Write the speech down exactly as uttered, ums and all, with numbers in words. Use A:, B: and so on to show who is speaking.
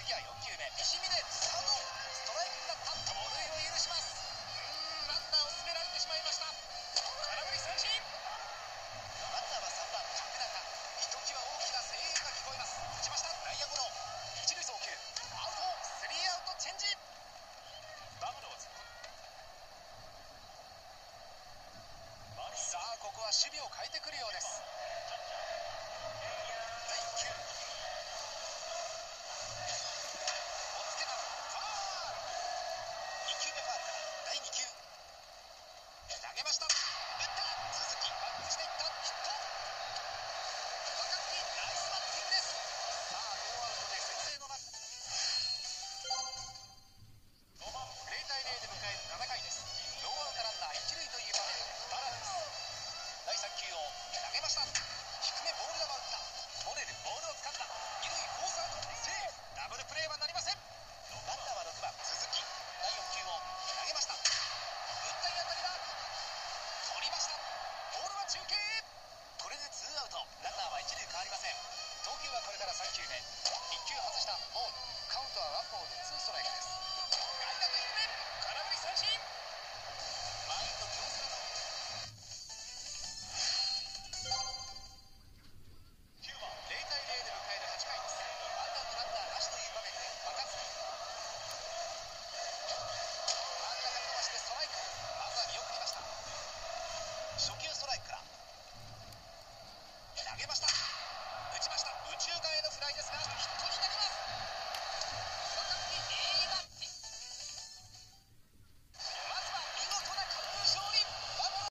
A: きはよんきゅうめ、石峰スタート。ストライクになった。盗塁を許します。うーん、ランナーを進められてしまいました。空振り三振。バッターはさんばん角中。ひときわ大きな声援が聞こえます。打ちました。内野ゴロ。一塁送球アウト。スリーアウトチェンジ。バファローズ。さあここは守備を変えてくるようです。だいいっ球、おっつけた。ファール。に球目ファールからだいに球、投げました。打った鈴木、バックしていった。ヒット。若月ナイスバッティングです。さあノーアウトで先制の場。ゼロたいゼロで迎えるななかいです。ノーアウトランナー一塁という場面、バラです。だいさん球を投げました。低めボール球打った。モレルボールを掴んだ。二塁フォースアウトセーフ。ダブルプレーはなりません。バッターはろくばん鈴木。だいよん球を投げました。打ったい当たりだ。取りました。ボールは中継へ。これでツーアウト、ランナーは一塁変わりません。投球はこれからさん球目。いっ球外したボール。カウントはワンボールツーストライクです。